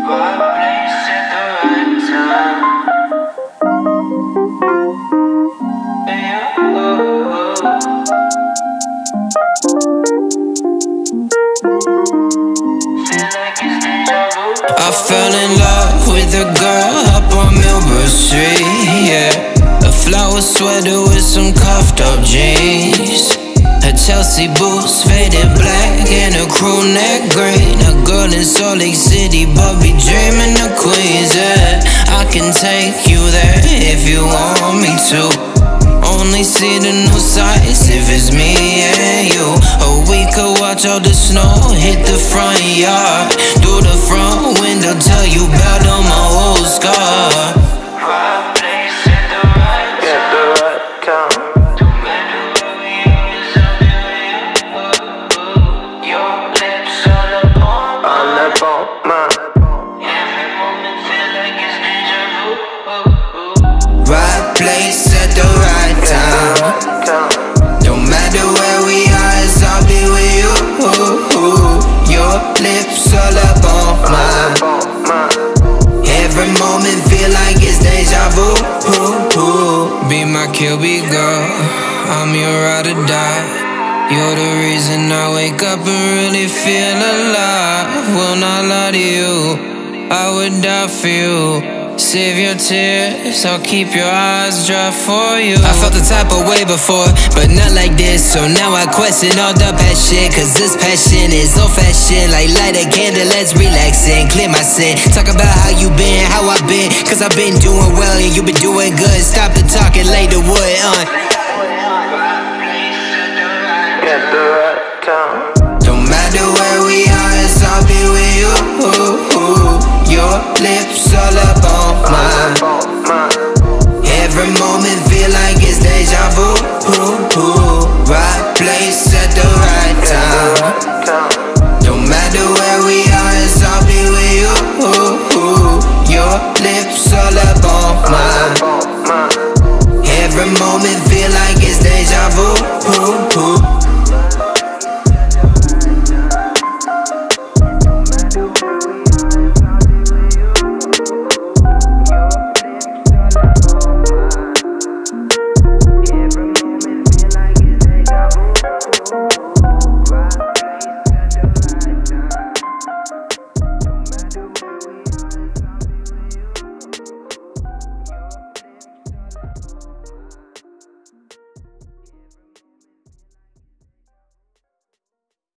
I fell in love with a girl up on Millbert St, yeah. A flower sweater with some cuffed up jeans, her Chelsea boots faded black and a crew neck green. A girl in Salt Lake City but be dreaming of Queens, yeah. I can take you there if you want me to. Only see the new sights if it's me and you. Or we could watch all the snow hit the front yard, through the front window, tell you about all my old scars. Right place at the right time. No matter where we are, it's something with you. Your lips all up on mine. Every moment feel like it's deja vu. Right place at the right time. No matter where we are, it's I'll be with you. Your lips all up on mine. Every moment feel like it's deja vu. Be my QB girl, I'm your ride or die. You're the reason I wake up and really feel alive. Will not lie to you, I would die for you. Save your tears, I'll keep your eyes dry for you. I felt the type of way before, but not like this. So now I question all the past shit, cause this passion is old fashioned. Like light a candle, let's relax and clear my sin. Talk about how you been, how I been, cause I've been doing well and you been doing good. Stop the talking, lay the wood on.